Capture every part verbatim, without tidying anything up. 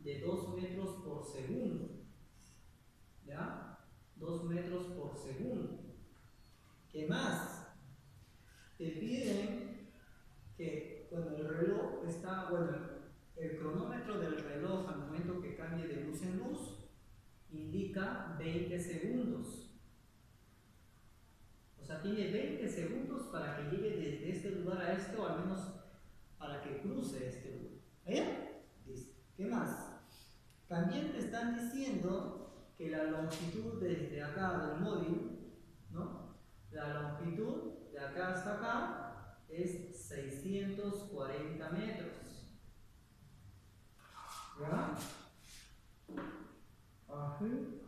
de dos metros por segundo. ¿Ya? dos metros por segundo. ¿Qué más? Te piden que cuando el reloj está, bueno, el cronómetro del reloj al momento que cambie de luz en luz indica veinte segundos. O sea, tiene veinte segundos para que llegue desde este lugar a este, o al menos para que cruce este lugar. ¿Eh? Listo. ¿Qué más? También te están diciendo que la longitud desde acá del móvil, ¿no? La longitud de acá hasta acá es seiscientos cuarenta metros. ¿Ya? Ajá.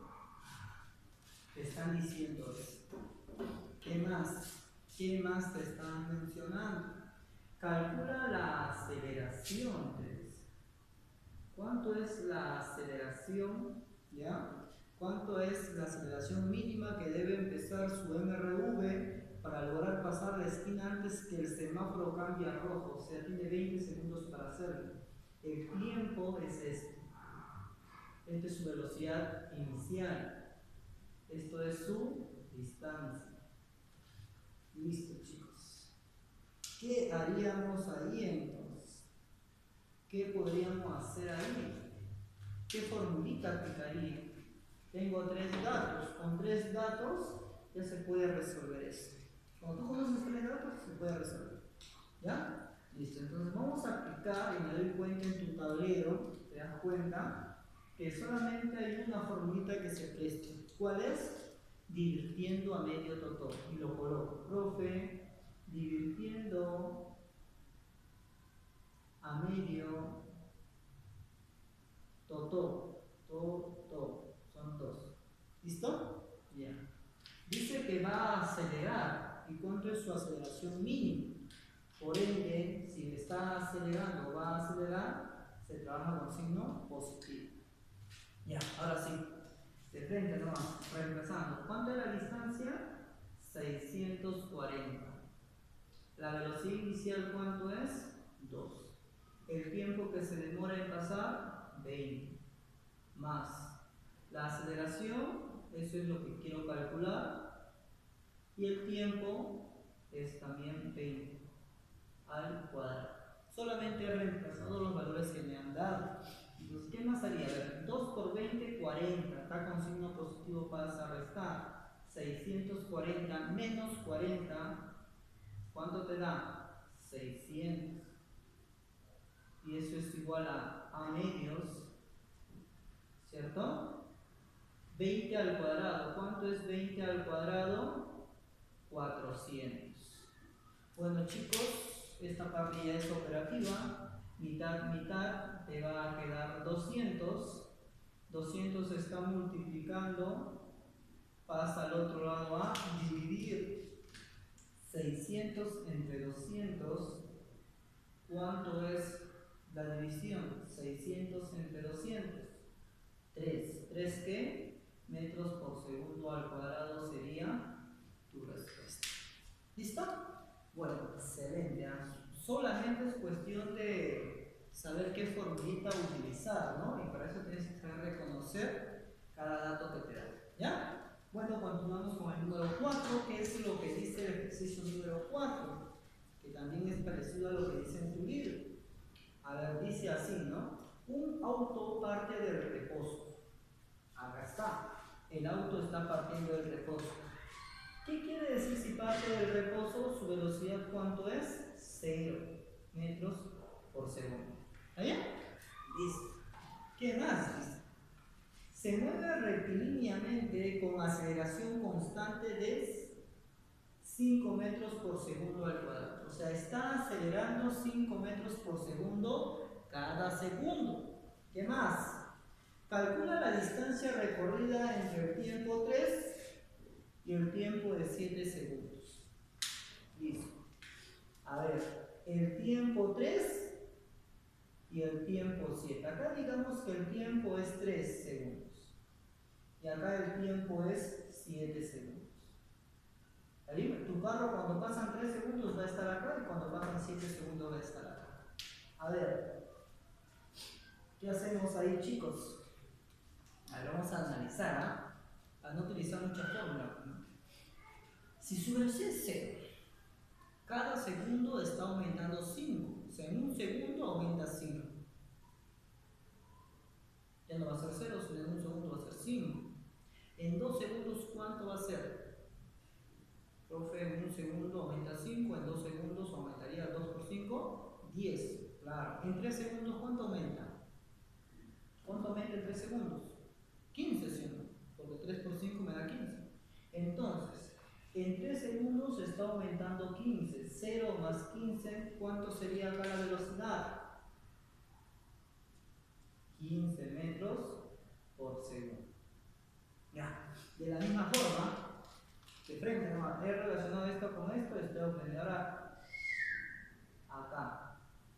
Te están diciendo esto. ¿Qué más? ¿Qué más te están mencionando? Calcula la aceleración. ¿Cuánto es la aceleración? ¿Ya? ¿Cuánto es la aceleración mínima que debe empezar su M R V para lograr pasar la esquina antes que el semáforo cambie a rojo? O sea, tiene veinte segundos para hacerlo. El tiempo es este. Esta es su velocidad inicial. Esto es su distancia. Listo, chicos. ¿Qué haríamos ahí entonces? ¿Qué podríamos hacer ahí? ¿Qué formulita aplicaría? Tengo tres datos. Con tres datos ya se puede resolver esto. Cuando tú conoces tres datos, se puede resolver. ¿Ya? Listo. Entonces vamos a aplicar, y me doy cuenta en tu tablero, te das cuenta, que solamente hay una formulita que se presta. ¿Cuál es? Divirtiendo a medio totó. Y lo coloco. Profe, divirtiendo a medio totó. Totó. Son dos. ¿Listo? Bien. Dice que va a acelerar. ¿Y cuánto es su aceleración mínima? Por ende, si está acelerando, va a acelerar, se trabaja con signo positivo. Ya, ahora sí. De frente nomás, reemplazando. ¿Cuánto es la distancia? seiscientos cuarenta. La velocidad inicial, ¿cuánto es? dos. El tiempo que se demora en pasar, veinte. Más la aceleración, eso es lo que quiero calcular. Y el tiempo es también veinte al cuadrado. Solamente he reemplazado los valores que me han dado. Entonces, ¿qué más haría? A ver, dos por veinte, cuarenta. Acá con signo positivo pasa a restar. seiscientos cuarenta menos cuarenta. ¿Cuánto te da? seiscientos. Y eso es igual a a medios. ¿Cierto? veinte al cuadrado. ¿Cuánto es veinte al cuadrado? cuatrocientos. Bueno, chicos, esta parte ya es operativa. Mitad, mitad, te va a quedar doscientos. doscientos está multiplicando, pasa al otro lado a dividir. seiscientos entre doscientos, ¿cuánto es la división? seiscientos entre doscientos. tres. ¿tres qué? Metros por segundo al cuadrado sería tu respuesta. ¿Listo? Bueno, excelente. Solamente es cuestión de saber qué formulita utilizar, ¿no? Y para eso tienes que saber reconocer cada dato que te da. ¿Ya? Bueno, continuamos con el número cuatro, que es lo que dice el ejercicio número cuatro, que también es parecido a lo que dice en tu libro. A ver, dice así, ¿no? Un auto parte del reposo. Acá está. El auto está partiendo del reposo. ¿Qué quiere decir si parte del reposo? Su velocidad, ¿cuánto es? cero metros por segundo. ¿Está bien? Listo. ¿Qué más? Listo. Se mueve rectilíneamente con aceleración constante de cinco metros por segundo al cuadrado. O sea, está acelerando cinco metros por segundo cada segundo. ¿Qué más? Calcula la distancia recorrida entre el tiempo tres y el tiempo de siete segundos. Listo. A ver, el tiempo tres y el tiempo siete. Acá digamos que el tiempo es tres segundos. Y acá el tiempo es siete segundos. ¿Ahí? Tu carro cuando pasan tres segundos va a estar acá y cuando pasan siete segundos va a estar acá. A ver, ¿Qué hacemos ahí, chicos? Ahora vamos a analizar, ¿ah? A no utilizar mucha fórmula. Si su velocidad es cero, cada segundo está aumentando cinco. O sea, en un segundo aumenta cinco. Ya no va a ser cero, sino en un segundo va a ser cinco. En dos segundos, ¿cuánto va a ser? Profe, en un segundo aumenta cinco, en dos segundos aumentaría dos por cinco, diez. Claro. En tres segundos, ¿cuánto aumenta? ¿Cuánto aumenta en tres segundos? quince, ¿sí? Porque tres por cinco me da quince. Entonces, en tres segundos está aumentando quince. cero más quince, ¿cuánto sería acá la velocidad? quince metros por segundo. Ya, de la misma forma, de frente, ¿no? He relacionado esto con esto, estoy obteniendo ahora acá.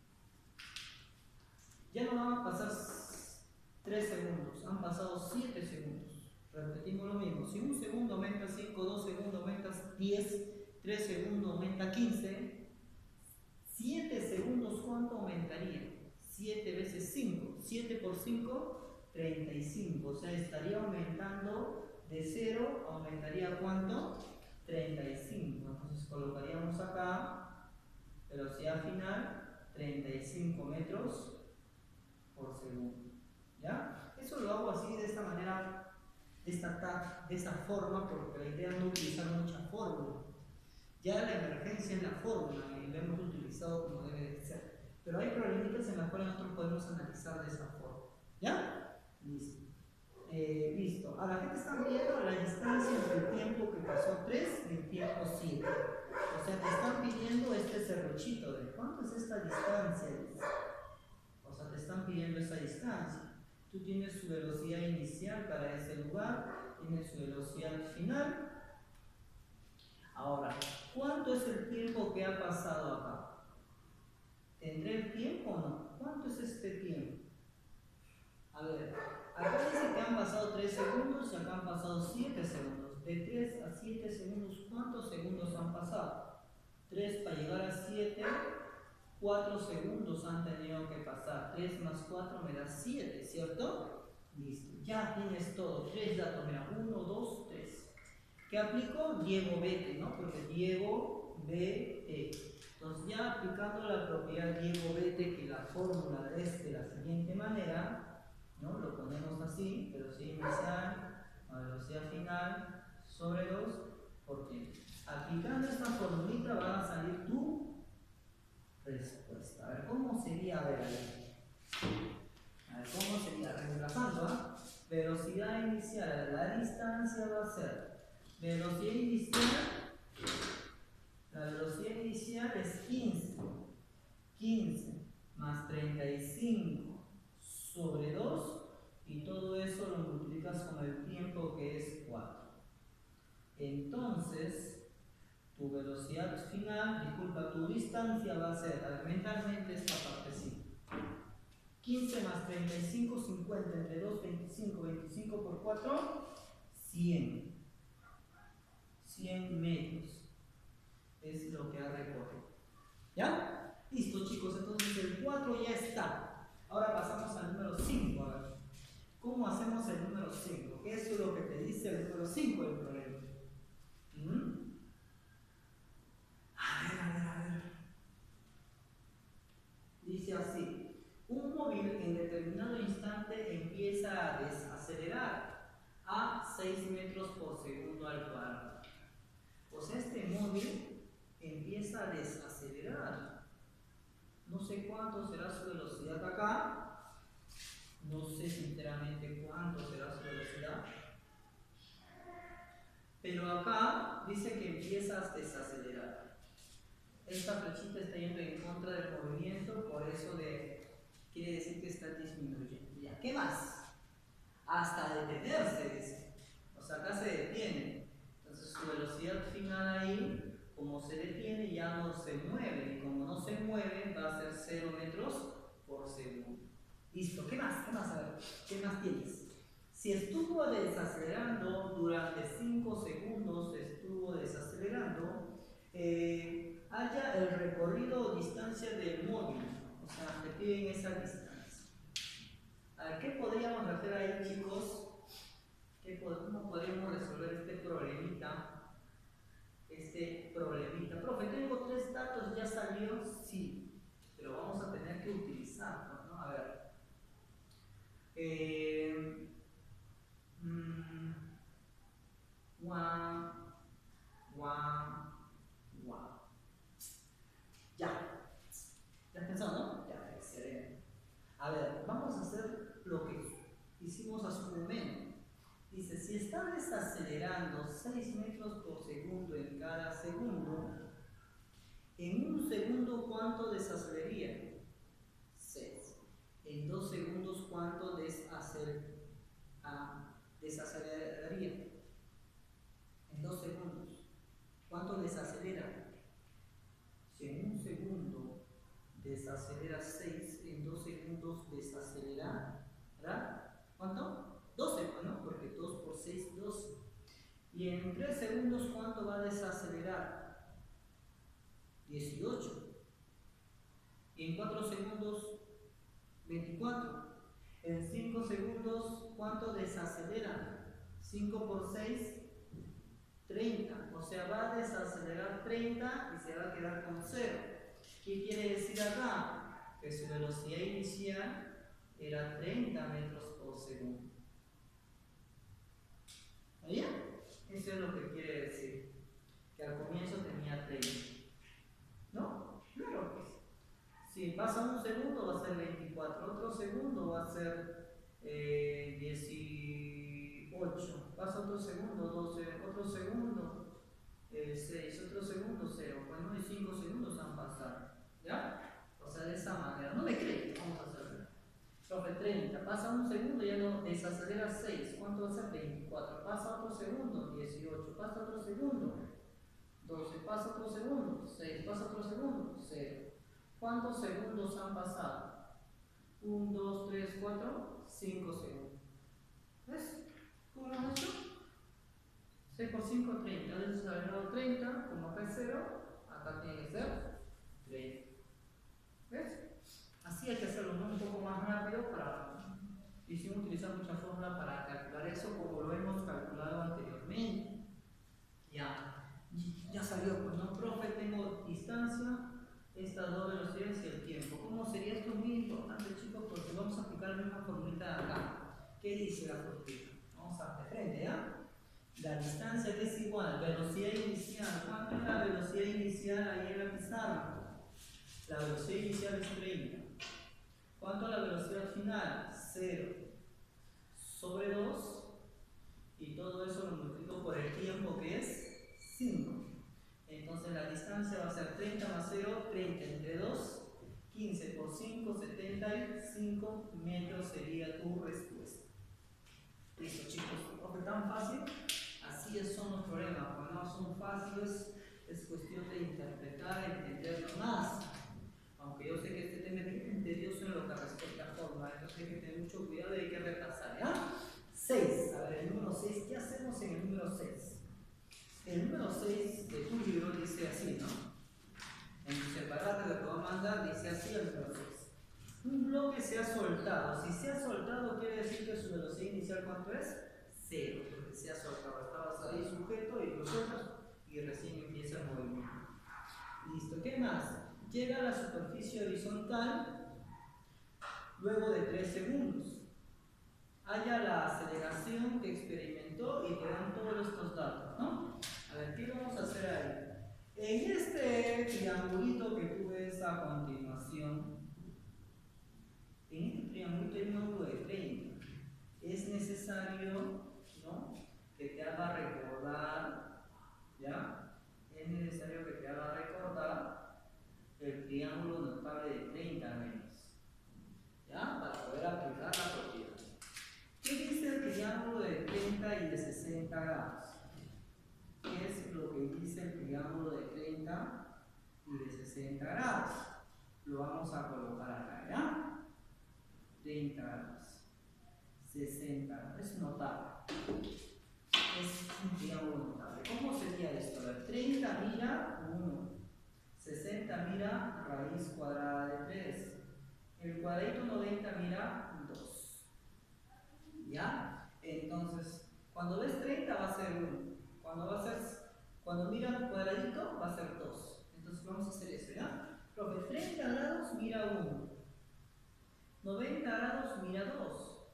Ya no van a pasar tres segundos, han pasado siete segundos. Repetimos lo mismo. Si un segundo aumenta cinco, dos segundos aumenta diez, tres segundos aumenta quince, siete segundos, ¿cuánto aumentaría? siete veces cinco. siete por cinco, treinta y cinco. O sea, estaría aumentando de cero, aumentaría ¿cuánto? treinta y cinco. Entonces colocaríamos acá, velocidad final, treinta y cinco metros por segundo. ¿Ya? Eso lo hago así, de esta manera, de esta, de esta forma, porque la idea es no utilizar mucha fórmula. Ya la emergencia es la fórmula y la hemos utilizado como debe de ser. Pero hay problemitas en las cuales nosotros podemos analizar de esa forma. ¿Ya? Listo. Eh, listo. Ahora, ¿qué te están pidiendo? La distancia entre el tiempo que pasó tres y el tiempo siete. O sea, te están pidiendo este serruchito de ¿cuánto es esta distancia? O sea, te están pidiendo esa distancia. Tú tienes su velocidad inicial para ese lugar, tienes su velocidad final. Ahora, ¿cuánto es el tiempo que ha pasado acá? ¿Tendré el tiempo o no? ¿Cuánto es este tiempo? A ver, acá dice que han pasado tres segundos y acá han pasado siete segundos. De tres a siete segundos, ¿cuántos segundos han pasado? tres para llegar a siete, cuatro segundos han tenido que pasar. tres más cuatro me da siete, ¿cierto? Listo, ya tienes todo. Tres datos, mira, uno, dos, tres. ¿Qué aplico? Diego vete, ¿no? Porque Diego vete. Entonces, ya aplicando la propiedad Diego vete, que la fórmula es de la siguiente manera, ¿no? Lo ponemos así: velocidad inicial a velocidad final sobre dos por tiempo. Aplicando esta formulita va a salir tu respuesta. A ver, ¿cómo sería? A ver, a ver, a ver ¿cómo sería? Reemplazando, ¿eh? Velocidad inicial, la distancia va a ser velocidad inicial, la velocidad inicial es quince. quince más treinta y cinco sobre dos, y todo eso lo multiplicas con el tiempo que es cuatro. Entonces, tu velocidad final, disculpa, tu distancia va a ser mentalmente esta partecita. quince más treinta y cinco, cincuenta, entre dos, veinticinco, veinticinco por cuatro, cien. cien metros es lo que ha recorrido. ¿Ya? Listo, chicos, entonces el cuatro ya está. Ahora pasamos al número cinco. A ver, ¿cómo hacemos el número cinco? ¿Qué es lo que te dice el número cinco del problema? ¿Mm? A ver, a ver, a ver. Dice así: un móvil en determinado instante empieza a desacelerar a seis metros por segundo al cuadrado. O sea, este móvil empieza a desacelerar. No sé cuánto será su velocidad acá. No sé sinceramente cuánto será su velocidad. Pero acá dice que empieza a desacelerar. Esta flechita está yendo en contra del movimiento, por eso de, quiere decir que está disminuyendo. ¿Ya? ¿Qué más? Hasta detenerse, dice. O sea, acá se detiene. Entonces su velocidad final ahí, como se detiene, ya no se mueve. Y como no se mueve, va a ser cero metros por segundo. Listo. ¿Qué más? ¿Qué más? A ver, ¿qué más tienes? Si estuvo desacelerando durante cinco segundos, estuvo desacelerando, eh, haya el recorrido o distancia del móvil. O sea, te piden esa distancia. hacer ahí, chicos, ¿qué, ¿cómo podríamos resolver este problemita? Este problemita. Profe, tengo tres datos, ¿ya salió? Sí, pero vamos a tener que utilizarlos, ¿no? A ver. Eh, mmm, one, one, one. Ya. ¿Ya has pensado, no? Ya, excelente. A ver, vamos a hacer lo que hicimos hace un momento. Dice, si está desacelerando seis metros por segundo en cada segundo, en un segundo, ¿cuánto desaceleraría? seis. En dos segundos, ¿cuánto desaceleraría? desaceleraría? En dos segundos. ¿Cuánto desacelera? Si en un segundo desacelera seis, en dos segundos desacelerará, ¿cuánto? doce, ¿no? Porque dos por seis, doce. Y en tres segundos, ¿cuánto va a desacelerar? dieciocho. Y en cuatro segundos, veinticuatro. En cinco segundos, ¿cuánto desacelera? cinco por seis, treinta. O sea, va a desacelerar treinta y se va a quedar con cero. ¿Qué quiere decir acá? Que su velocidad inicial era treinta metros por segundo. ¿Oye? Eso es lo que quiere decir. Que al comienzo tenía treinta. ¿No? Claro que sí. Si pasa un segundo va a ser veinticuatro, otro segundo va a ser eh, dieciocho, pasa otro segundo doce, otro segundo eh, seis, otro segundo cero, pues no, y cinco segundos han pasado. ¿Ya? O sea, de esa manera. No me creen, vamos a hacerlo. Profe, treinta, pasa un segundo, ya no desacelera seis, ¿cuánto va a ser? veinticuatro, pasa otro segundo, dieciocho, pasa otro segundo, doce, pasa otro segundo, seis, pasa otro segundo, cero. ¿Cuántos segundos han pasado? uno, dos, tres, cuatro, cinco segundos. ¿Ves? ¿Cómo hemos hecho? seis por cinco, treinta. Entonces se ha dado treinta, como acá es cero, acá tiene que ser treinta. ¿Ves? Así hay que hacerlo, ¿no? Un poco más rápido para... Y sin utilizar mucha fórmula para calcular eso como lo hemos calculado anteriormente. Ya, ya salió, pues no, profe, tengo distancia, estas dos velocidades y el tiempo. ¿Cómo sería esto? Muy importante, chicos, porque vamos a aplicar la misma formulita de acá. ¿Qué dice la formulita? Vamos a de frente, ¿ya? La distancia que es igual, velocidad inicial. ¿Cuánto es la velocidad inicial ahí en la pizarra? La velocidad inicial es treinta. ¿Cuánto es la velocidad final? cero. Sobre dos. Y todo eso lo multiplico por el tiempo que es cinco. Entonces la distancia va a ser treinta más cero, treinta entre dos, quince por cinco, setenta y cinco metros sería tu respuesta. Listo, chicos, ¿no fue tan fácil? Así son los problemas, cuando no son fáciles es cuestión de interpretar, entenderlo más. Aunque yo sé que este tema es bien tedioso en lo que respecta a forma, entonces hay que tener mucho cuidado y hay que repasar, ¿ya? seis, a ver, el número seis, ¿qué hacemos en el número seis? El número seis de tu libro dice así, ¿no? En tu separate que te voy a mandar dice así el número seis. Un bloque se ha soltado. Si se ha soltado, quiere decir que su velocidad inicial, ¿cuánto es? Cero, porque se ha soltado. Estabas ahí sujeto y lo sueltas y recién empieza el movimiento. Listo, ¿qué más? Llega a la superficie horizontal luego de tres segundos. Haya la aceleración que experimentó y te dan todos estos datos, ¿no? A ver, ¿qué vamos a hacer ahí? En este triangulito que tú ves a continuación, en este triangulito hay un ángulo de treinta. Es necesario, ¿no?, que te haga recordar, ¿ya? Es necesario que te haga recordar el triángulo notable de treinta menos, ¿ya? Para poder aplicar la propiedad. ¿Qué dice el triángulo de treinta y de sesenta grados? ¿Qué es lo que dice el triángulo de treinta y de sesenta grados? Lo vamos a colocar acá, ¿ya? treinta grados, sesenta grados, es notable. Es un triángulo notable. ¿Cómo sería esto? A ver, treinta mira uno, sesenta mira raíz cuadrada de tres, el cuadradito noventa mira dos. entonces, cuando ves treinta va a ser uno. Cuando va a ser, cuando mira un cuadradito va a ser dos. Entonces vamos a hacer eso, ¿ya? Profe, treinta grados mira uno. noventa grados mira dos.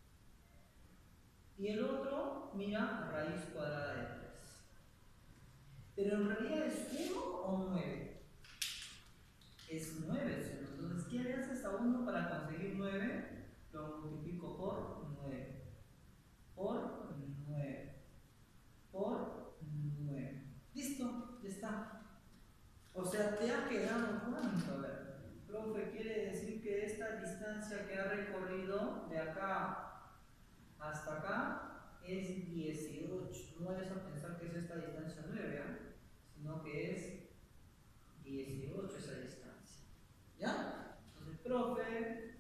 Y el otro mira raíz cuadrada de tres. Pero en realidad es uno o nueve. Es nueve. Entonces, ¿qué le haces a uno para conseguir nueve? Lo multiplico por nueve. Por nueve. Por nueve. ¿Listo? Ya está. O sea, te ha quedado cuánto. A ver, profe, quiere decir que esta distancia que ha recorrido de acá hasta acá es dieciocho. No vayas a pensar que es esta distancia nueve, ¿eh? Sino que es dieciocho esa distancia. ¿Ya? Entonces, profe,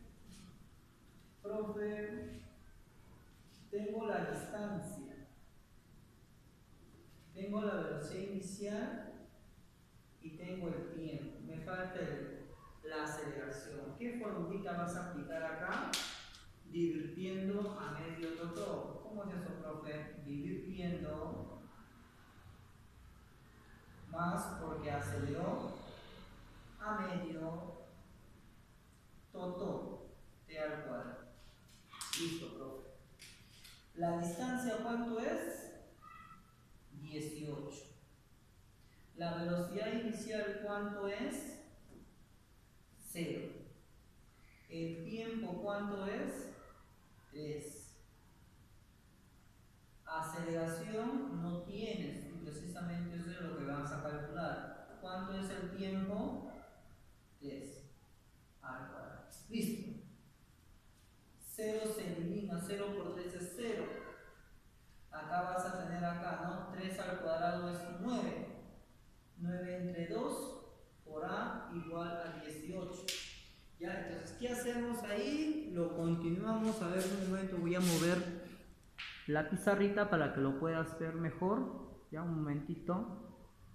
profe, tengo la distancia, tengo la velocidad inicial y tengo el tiempo. Me falta el, la aceleración. ¿Qué formulita vas a aplicar acá? Divirtiendo a medio todo. ¿Cómo es eso, profe? Divirtiendo más porque aceleró a medio todo t al cuadrado. Listo, profe. ¿La distancia cuánto es? dieciocho. ¿La velocidad inicial cuánto es? cero. ¿El tiempo cuánto es? tres. Aceleración no tienes, y precisamente eso es lo que vamos a calcular. ¿Cuánto es el tiempo? tres al cuadrado. Listo. cero se elimina, cero por tres es cero. Acá vas a tener acá, ¿no? tres al cuadrado es nueve. nueve entre dos por A igual a dieciocho. ¿Ya? Entonces, ¿qué hacemos ahí? Lo continuamos. A ver, un momento, voy a mover la pizarrita para que lo puedas ver mejor. Ya, un momentito.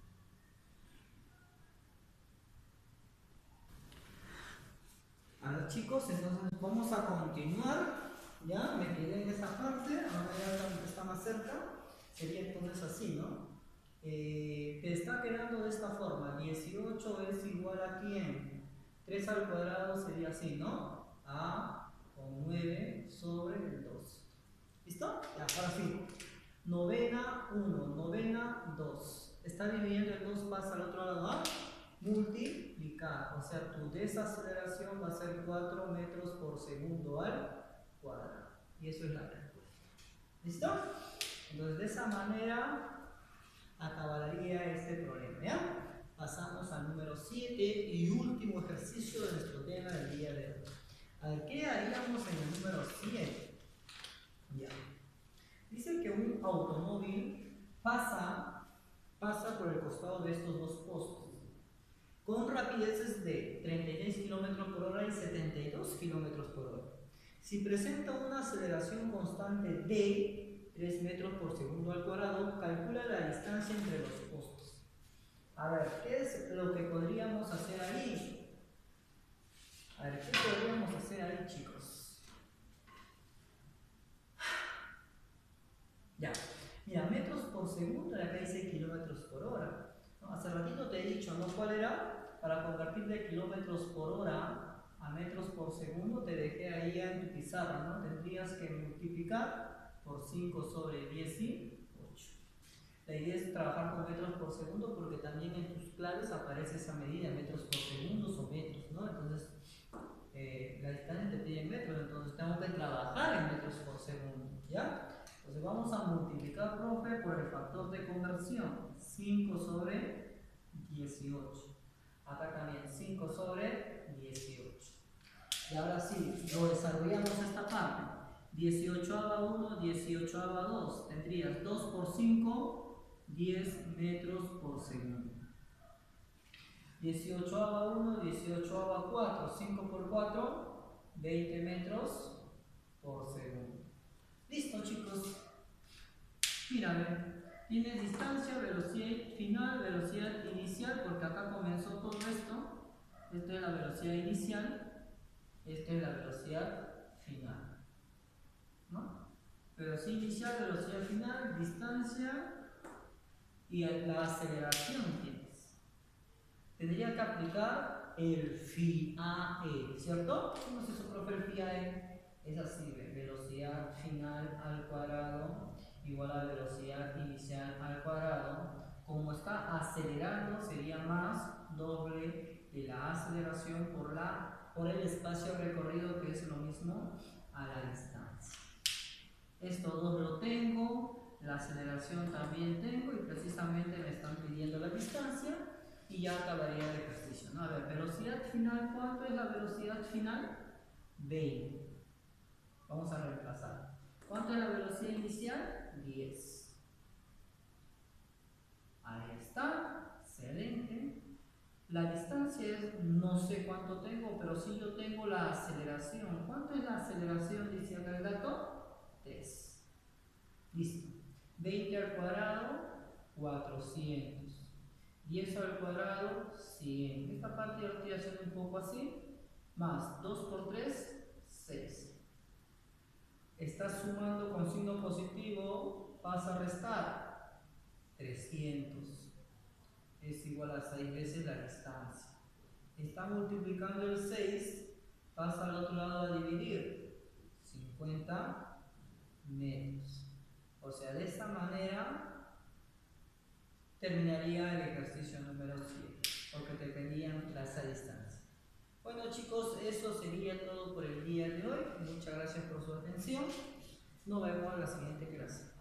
A ver, chicos, entonces vamos a continuar. Ya, me quedé en esa parte, ahora ya está más cerca. Sería entonces así, ¿no? Eh, te está quedando de esta forma. dieciocho es igual a ¿quién? tres al cuadrado sería así, ¿no? A con nueve sobre el dos. ¿Listo? Ya, ahora sí. Novena uno, novena dos. Está dividiendo el dos, pasa al otro lado a multiplicar. O sea, tu desaceleración va a ser cuatro metros por segundo al cuadrado. Y eso es la respuesta. ¿Listo? Entonces, de esa manera acabaría este problema, ¿ya? Pasamos al número siete y último ejercicio de nuestro tema del día de hoy. A ver, ¿qué haríamos en el número siete? Ya. Dice que un automóvil pasa, pasa por el costado de estos dos postes con rapideces de treinta y seis kilómetros por hora y setenta y dos kilómetros por hora. Si presenta una aceleración constante de tres metros por segundo al cuadrado, calcula la distancia entre los postes. A ver, ¿qué es lo que podríamos hacer ahí? A ver, ¿qué podríamos hacer ahí, chicos? Ya, mira, metros por segundo y acá dice kilómetros por hora. ¿No? Hace ratito te he dicho, ¿no? ¿Cuál era? Para convertir de kilómetros por hora a metros por segundo, te dejé ahí en tu pizarra, ¿no? Tendrías que multiplicar por cinco sobre dieciocho. La idea es trabajar con metros por segundo porque también en tus claves aparece esa medida, metros por segundo o metros, ¿no? Entonces, eh, la distancia te pide en metros, entonces tengo que trabajar en metros por segundo, ¿ya? Entonces vamos a multiplicar, profe, por el factor de conversión, cinco sobre dieciocho. Acá también cinco sobre dieciocho. Y ahora sí, lo desarrollamos esta parte. dieciocho a uno, dieciocho a dos. Tendrías dos por cinco, diez metros por segundo. dieciocho a uno, dieciocho a cuatro. cinco por cuatro, veinte metros por segundo. Listo, chicos. Mírame. Tienes distancia, velocidad final, velocidad inicial, porque acá comenzó todo esto. Esta es la velocidad inicial, esta es la velocidad final, ¿no? Velocidad inicial, velocidad final, distancia y la aceleración tienes. Tendría que aplicar el phi a e, ¿cierto? ¿Cómo se hizo, profe, el phi a e? Es así, velocidad final al cuadrado igual a velocidad inicial al cuadrado. Como está acelerando, sería más doble de la aceleración por, la, por el espacio recorrido, que es lo mismo a la distancia. Esto dos lo tengo, la aceleración también tengo, y precisamente me están pidiendo la distancia y ya acabaría el ejercicio, ¿no? A ver, velocidad final, ¿cuánto es la velocidad final? veinte. Vamos a reemplazar. ¿Cuánto es la velocidad inicial? diez. Ahí está, excelente. La distancia es, no sé cuánto tengo, pero sí yo tengo la aceleración. ¿Cuánto es la aceleración? Dice acá el dato, tres. Listo. veinte al cuadrado, cuatrocientos. diez al cuadrado, cien. Esta parte ya lo estoy haciendo un poco así. Más dos por tres, seis. Estás sumando con signo positivo, pasa a restar. trescientos. Es igual a seis veces la distancia. Está multiplicando el seis, pasa al otro lado a dividir. cincuenta metros. O sea, de esta manera terminaría el ejercicio número siete, porque te pedían esa distancia. Bueno, chicos, eso sería todo por el día de hoy. Muchas gracias por su atención. Nos vemos en la siguiente clase.